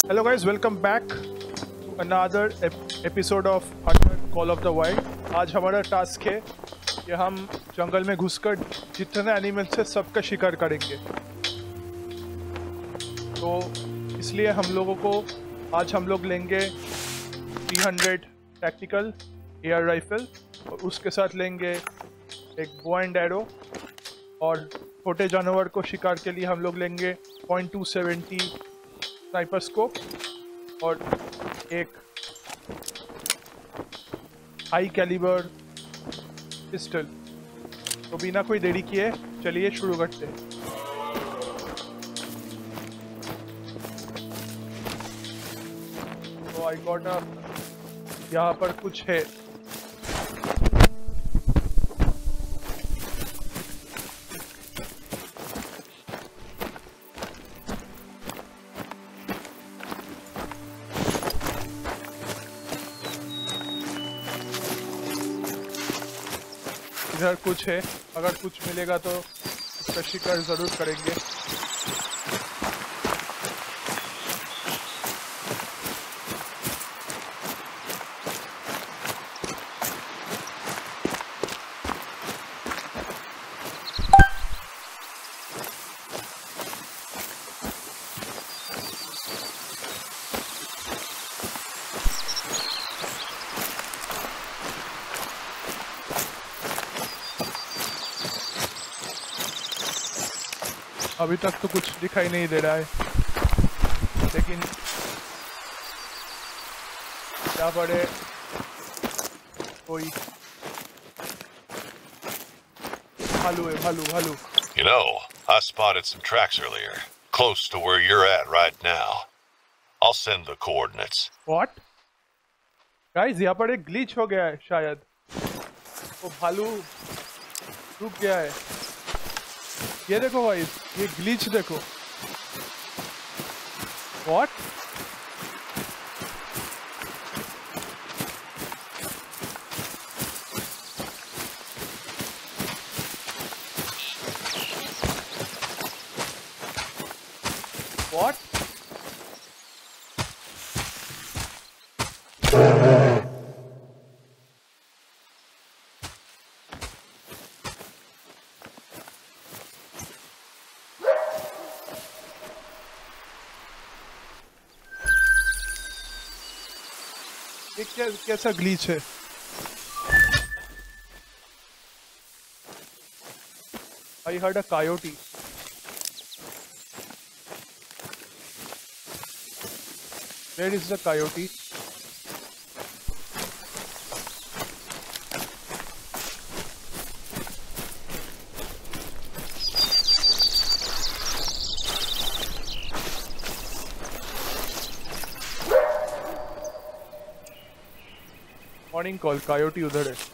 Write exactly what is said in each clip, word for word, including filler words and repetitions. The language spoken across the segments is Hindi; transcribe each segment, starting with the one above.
Hello guys, welcome back to another episode of Hunter Call of the Wild। आज हमारा टास्क है कि हम जंगल में घुसकर जितने एनिमल्स है सबका शिकार करेंगे। तो इसलिए हम लोगों को आज हम लोग लेंगे three hundred tactical air rifle और उसके साथ लेंगे एक बो एंड एरो, और छोटे जानवर को शिकार के लिए हम लोग लेंगे point two seventy sniper scope और एक हाई कैलिबर पिस्टल। तो बिना कोई देरी किए चलिए शुरू करते हैं। तो आई गॉट अ यहाँ पर कुछ है। इधर कुछ है, अगर कुछ मिलेगा तो उसका शिकार जरूर करेंगे। अभी तक तो कुछ दिखाई नहीं दे रहा है, लेकिन क्या बड़े कोई भालू है, भालू भालू। You know, I spotted some tracks earlier, close to where you're at right now. I'll send the coordinates. What? Guys, यहाँ पर एक ग्लिच हो गया है शायद। वो भालू रुक गया है। ये देखो भाई, ये ग्लिच देखो। What? What? ये क्या कैसा ग्लिच है? I heard a coyote. Where is the coyote? Morning call, coyote उधर है।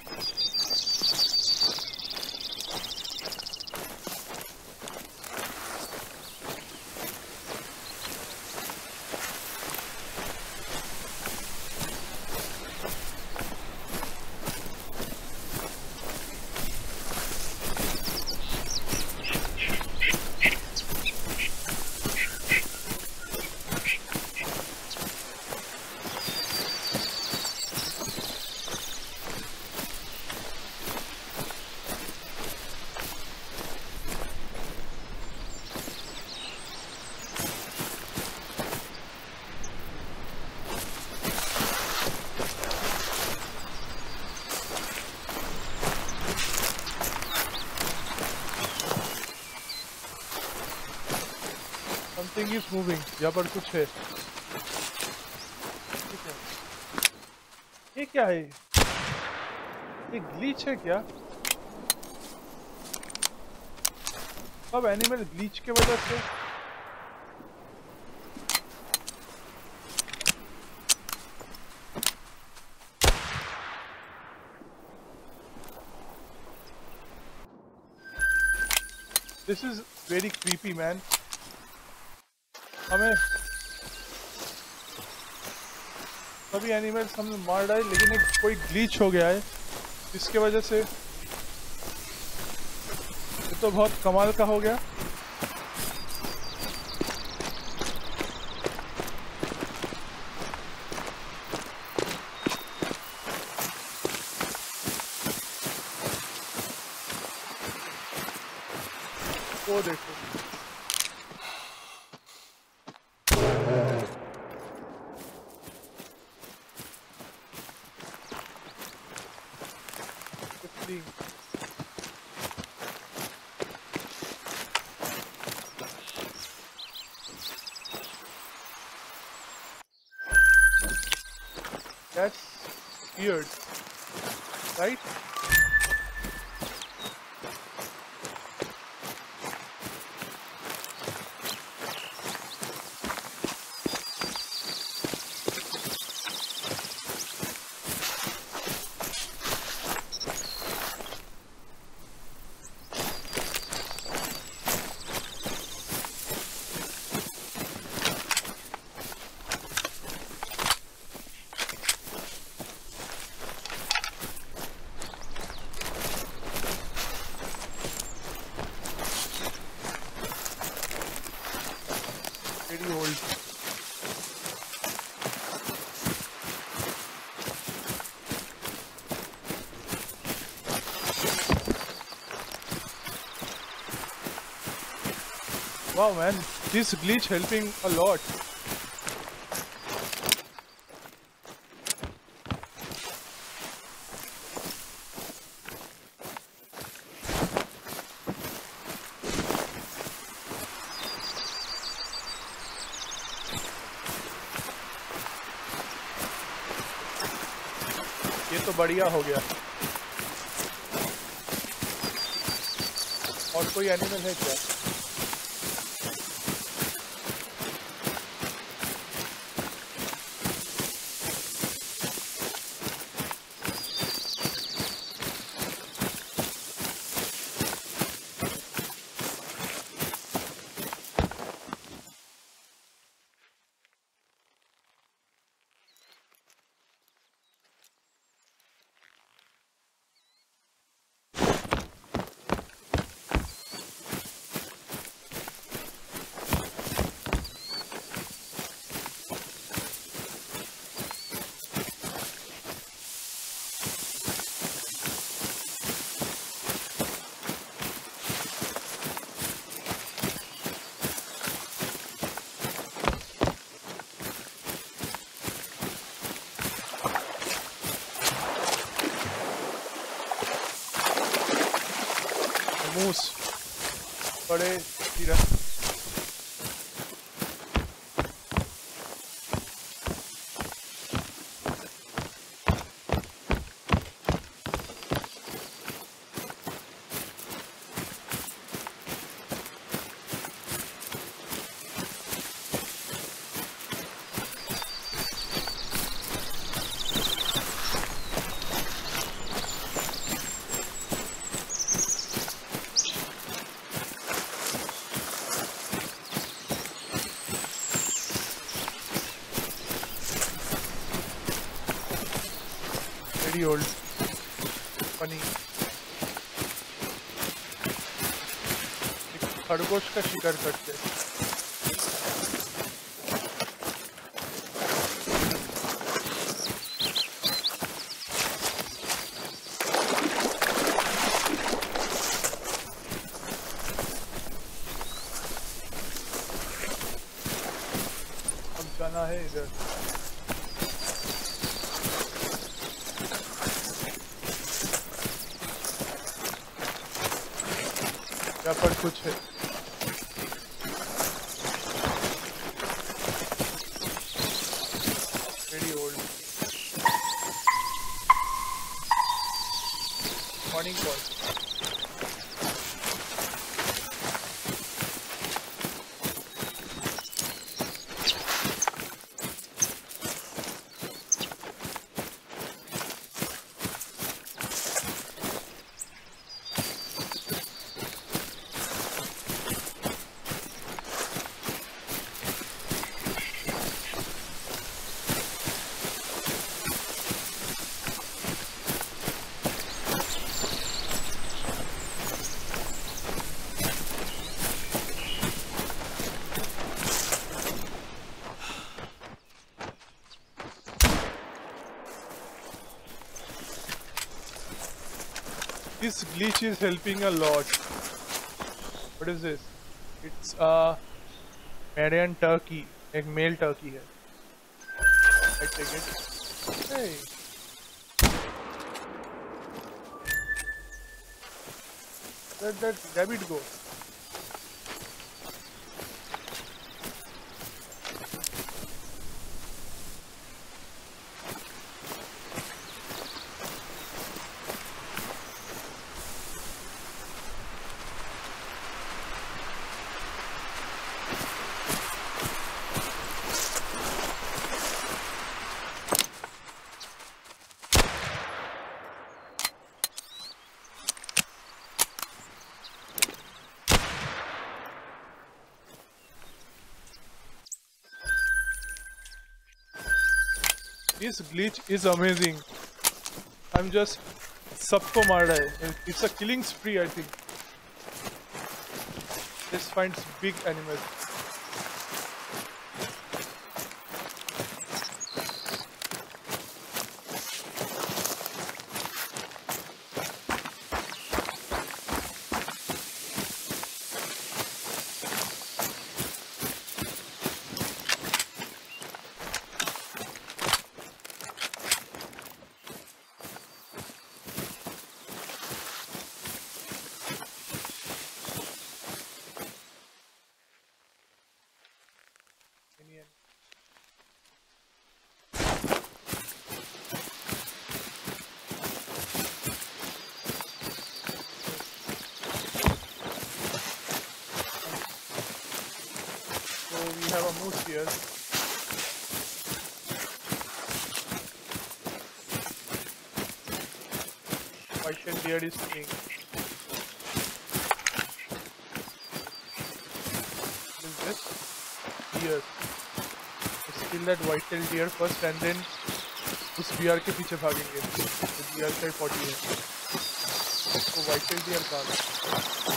Something is moving. यहाँ पर कुछ है। ये क्या है? ये ग्लिच है क्या? अब एनिमल ग्लिच के वजह से This is very creepy, man. हमें सभी एनिमल्स हमने मार डाले, लेकिन एक कोई ग्लिच हो गया है जिसके वजह से ये तो बहुत कमाल का हो गया। वो देखो। Fifty. That's weird, right? Pretty old. Wow, man, this glitch helping a lot. ये तो बढ़िया हो गया। और कोई एनिमल है क्या? मूस बड़े हिरन। Very old, funny। खरगोश का शिकार करते। अब जाना है इधर। यहाँ पर कुछ है। Very old। Morning call। This glitch is helping a lot. What is this? It's a Marian turkey, एक male turkey है. I take it. Hey. Let that rabbit go. This glitch is amazing. I'm just सबको मार रहा है. It's a killing spree, I think. This finds big animals. We have a moose here. White-tailed deer is king. What is this? Deer. Let's kill that white-tailed deer first and then उस deer के पीछे भागेंगे. तो deer का forty है. तो white-tailed deer भाग.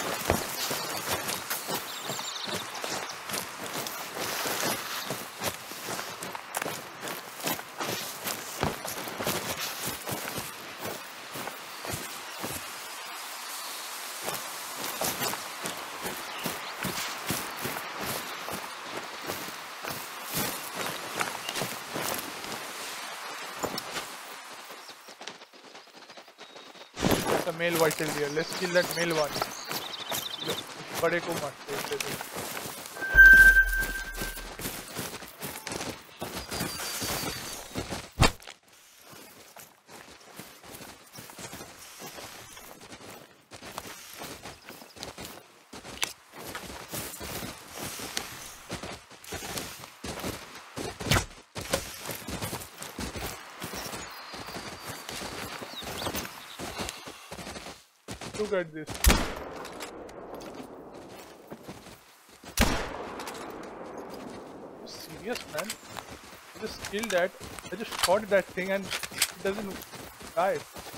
A male white-tailed deer. Let's kill that male one. बड़े को मारते हैं. Look at this. Are you serious, man? I just killed that. I just shot that thing and it doesn't die.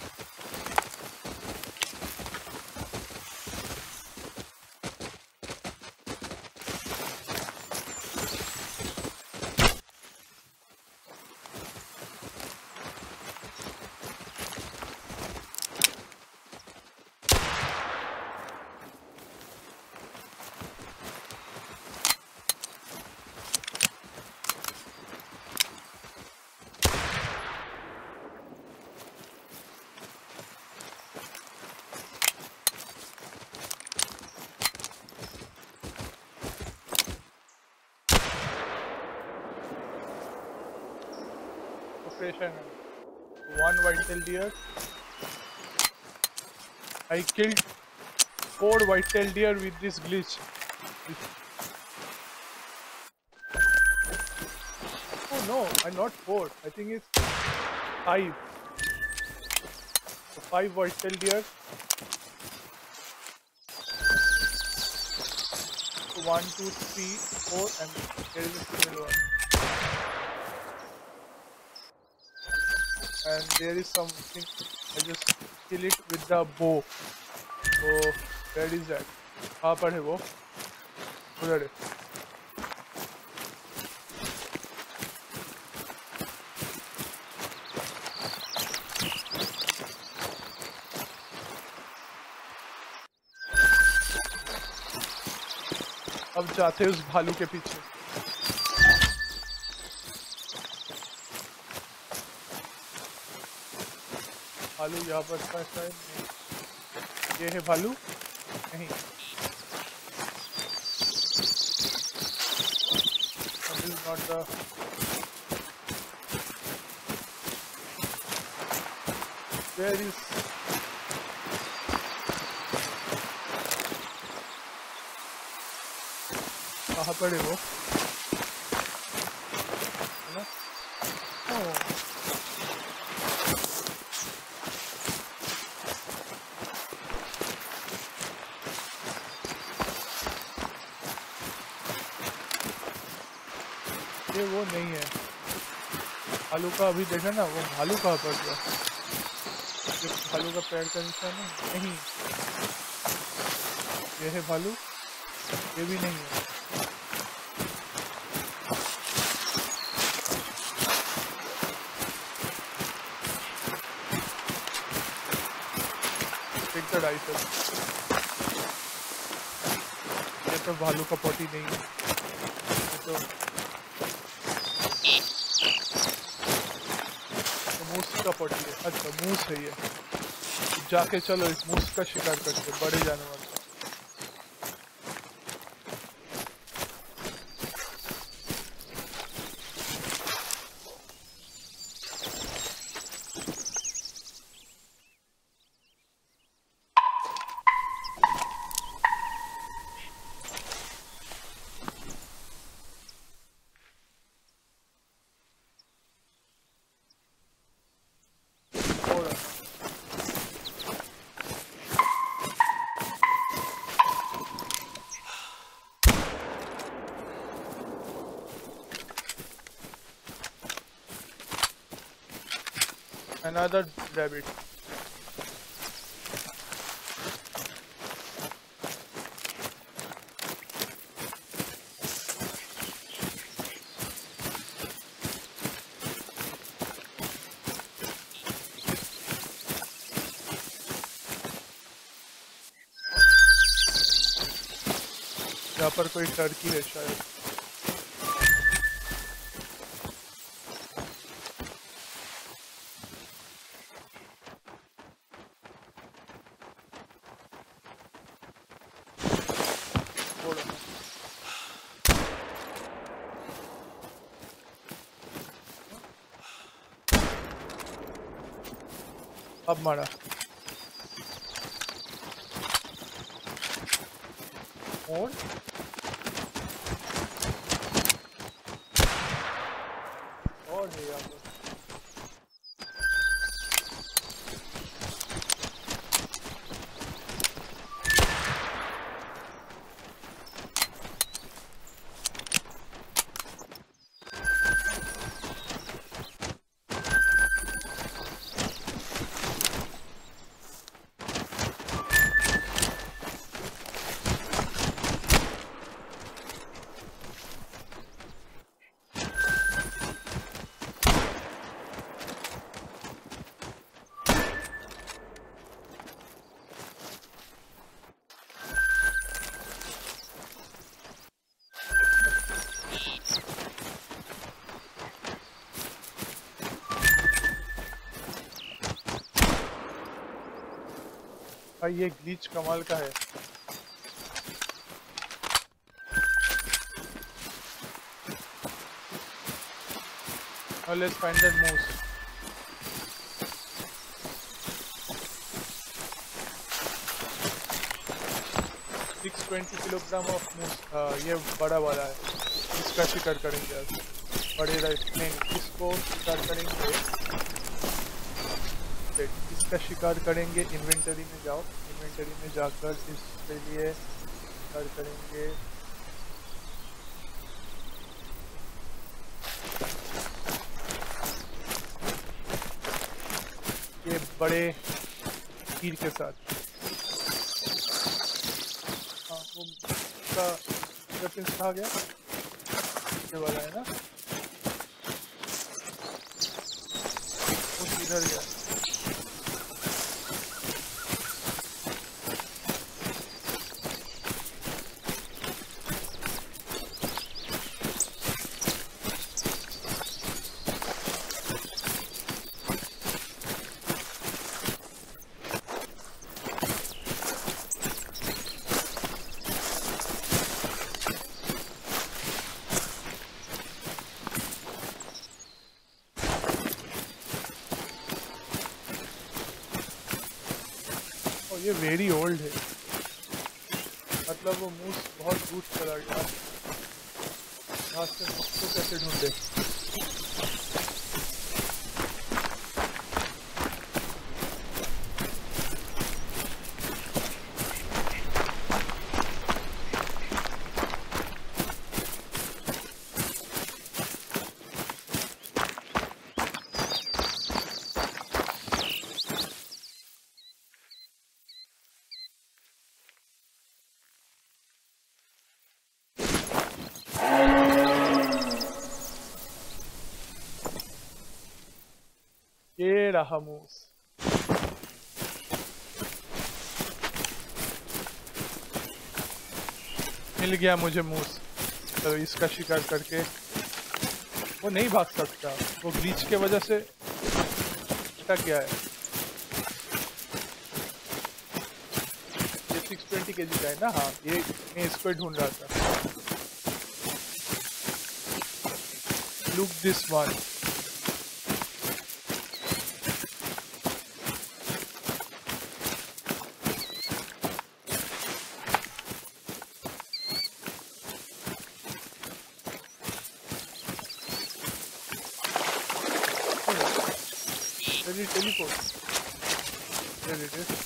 One white-tailed deer. I killed four white-tailed deer with this glitch. Oh no, I'm not four. I think it's five. So five white-tailed deer. So one, two, three, four, and there is a single one. And there is something, I just kill it with the bow. So where is that? कहाँ पर है वो? उधर है. जाते हैं उस भालू के पीछे। भालू यहाँ पर था शायद, नहीं ये है भालू, नहीं this is not the where is कहाँ पर है वो, है ना? ओह ये वो नहीं है भालू का, अभी देखा ना वो भालू कहाँ पर गया, ये भालू का पैर का निशान है, नहीं ये है भालू, ये भी नहीं है। Take the rifle, ये तो भालू का पॉटी नहीं है, ये तो मूस का पॉटी है। अच्छा मूस है ये, जाके चलो इस मूस का शिकार करते, बड़े जानवर का। Another rabbit. यहाँ पर कोई टर्की है शायद। अब मारा और और है यहाँ पर। भाई ये ग्लिच कमाल का है। Now let's find that moose. six hundred twenty kilogram of moose, ये बड़ा वाला है, इसका शिकार करेंगे आज। बड़े राइट नहीं, इसको शिकार करेंगे, इसका शिकार करेंगे। इन्वेंटरी में जाओ, इन्वेंटरी में जाकर इसके लिए शिकार करेंगे। ये बड़े तीर के साथ। हाँ वो उसका वेपन कहाँ गया, ये वाला है ना, वो किधर गया? ये वेरी ओल्ड है, मतलब वो मूस बहुत दूर चला गया। यहाँ से मूस को कैसे ढूंढे? ये रहा मूस। मिल गया मुझे मूस। तो इसका शिकार करके वो नहीं भाग सकता, वो ग्लीच के वजह से अटक गया है। ये सिक्स ट्वेंटी के जी का है ना? हाँ, ये मैं इसको ही ढूंढ रहा था। Look this one. Teleport. There it is.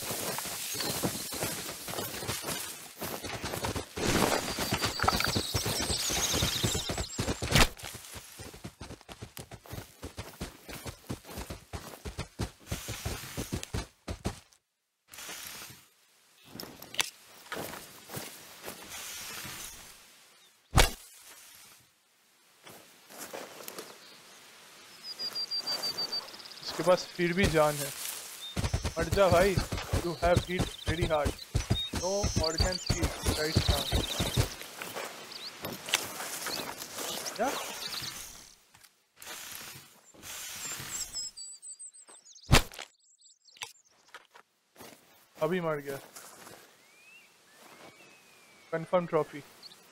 इसके पास फिर भी जान है। मर जा भाई, you have hit very hard, no organ seed right now. क्या? अभी मर गया। Confirm trophy.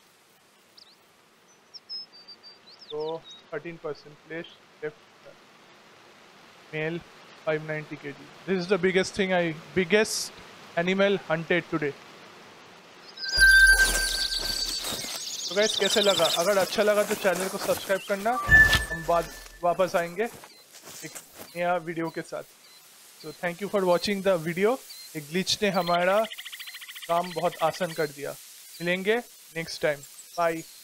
तो thirteen percent flesh left, male five ninety kg. This is the biggest thing I biggest animal hunted today. तो गाइस कैसे लगा? अगर अच्छा लगा तो चैनल को सब्सक्राइब करना। हम बाद वापस आएंगे एक नया वीडियो के साथ। तो thank you for watching the video. एक ग्लिच ने हमारा काम बहुत आसान कर दिया। मिलेंगे नेक्स्ट टाइम। बाय।